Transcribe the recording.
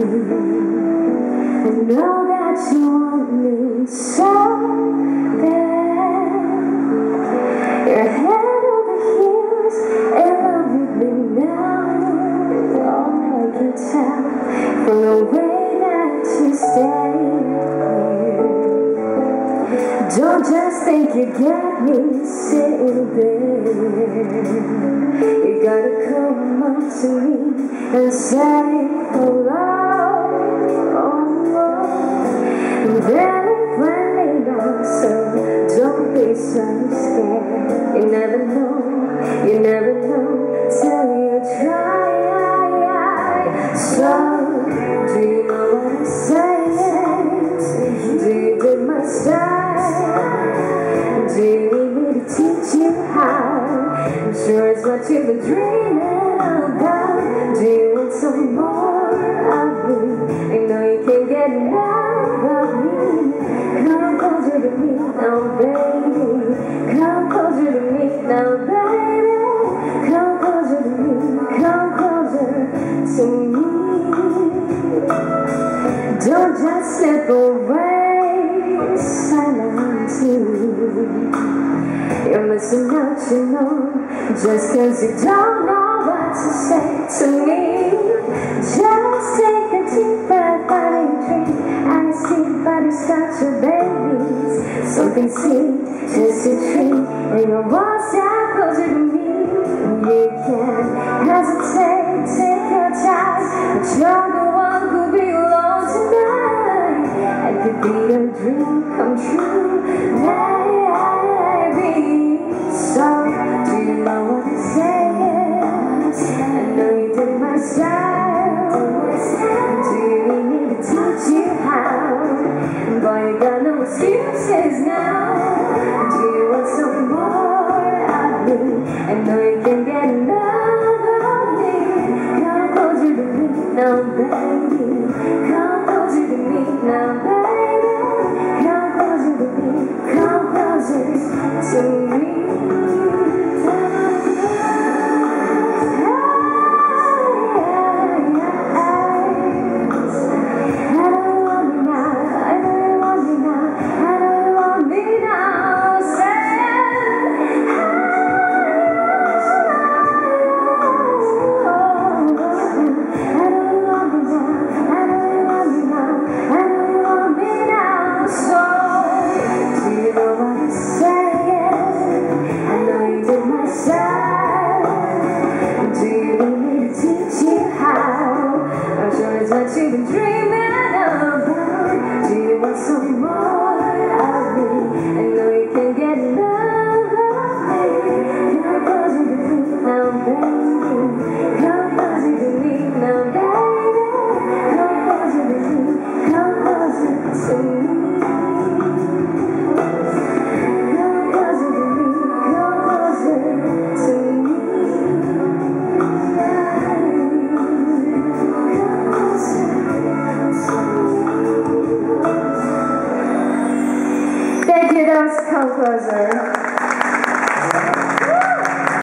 I know that you want me so bad. Your head over heels in love with me now. Oh, I can tell from the way that you stay here. Don't just think you got me sitting there. You gotta come up to me and say hello. Very friendly now, so don't be so scared. You never know till you try. So, do you know what I'm saying? Do you dig my style? Do you need me to teach you how? I'm sure it's what you've been dreaming about. Do you want some more of me? I know you can't get enough of me. Come closer to me now, baby. Come closer to me now, baby. Come closer to me. Come closer to me. Don't just slip away silently. You're missing out, you know, just cause you don't know what to say to me. Just take a deep breath, honey, drink. I see butterscotch babies. Something sweet, just a treat. And you're one step closer to me. You can't hesitate, take your time. But you're the one who belongs tonight. I could be a dream come true, baby. So, do you know what I'm saying? I know you dig my style. Do you need me to teach you how? Boy, you got no excuses now. Do you want some more of me? I know you can get enough of me. Come closer to me now, baby. Come closer to me now, baby.